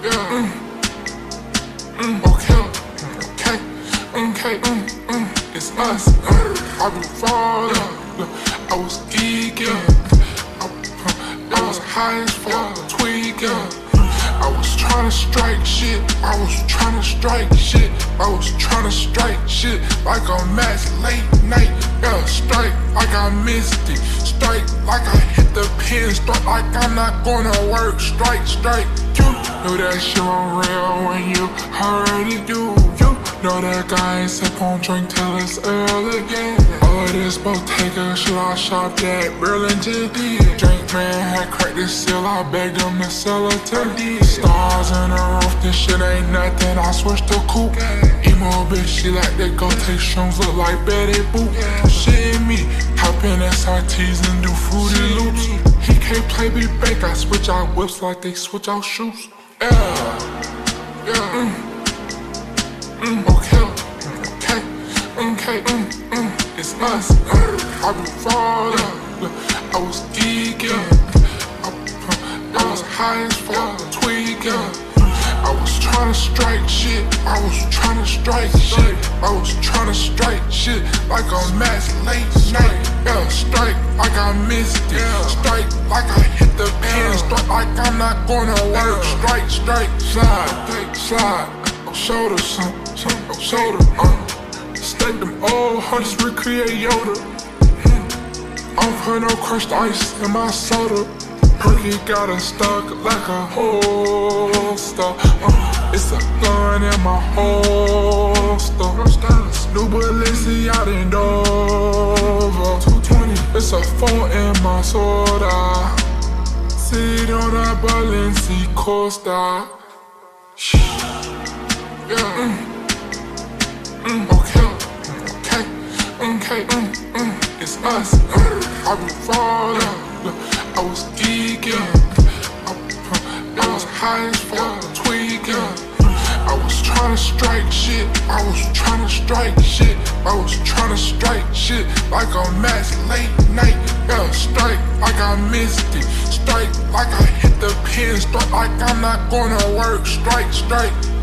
It's us. I been falling. I was geeking. I was high as fuck, tweaking. I was tryna strike shit. I was tryna strike shit. I was tryna strike shit like a match late night. Yeah, strike like I missed it. Strike like I hit the pin. Strike like I'm not gonna work. Strike, strike. You know that shit on real when you already do. You know that guy ain't sip on drink till it's early again. All of this Bottega shit I shopped at Burlington. Drink man had cracked the seal, I begged him to sell it to me. Stars in the roof, this shit ain't nothing, I switched to coupe. Emo bitch, she like to go take shrooms, look like Betty Boop. Shit in me, hop in SRTs and do Fruity Loops. He can't play me back, I switch out whips like they switch out shoes. It's us. I been falling. I was geeking. I was high as fuck, tweaking. I was tryna strike shit. I was tryna strike shit. I was tryna strike shit like a match late night. Yeah, strike like I missed it. Strike like I hit the pin. Strike like I'm not gonna work. Strike, strike, slide, slide. Shoulder, shoulder. Stack them all hundreds, recreate Yoda. I don't put no crushed ice in my soda. Perky got a stuck like a hoooooooolster. It's a gun in my holster. New Balenci out in Doooooover. 220. It's a phone in my sooda. Sit on a Balenci coaster. It's us. I been falling. I was geeking. I was high as fuck, tweaking. I was tryna strike shit. I was tryna strike shit. I was tryna strike shit like a match late night. Yeah, strike like I missed it. Strike like I hit the pin. Strike like I'm not gonna work. Strike, strike.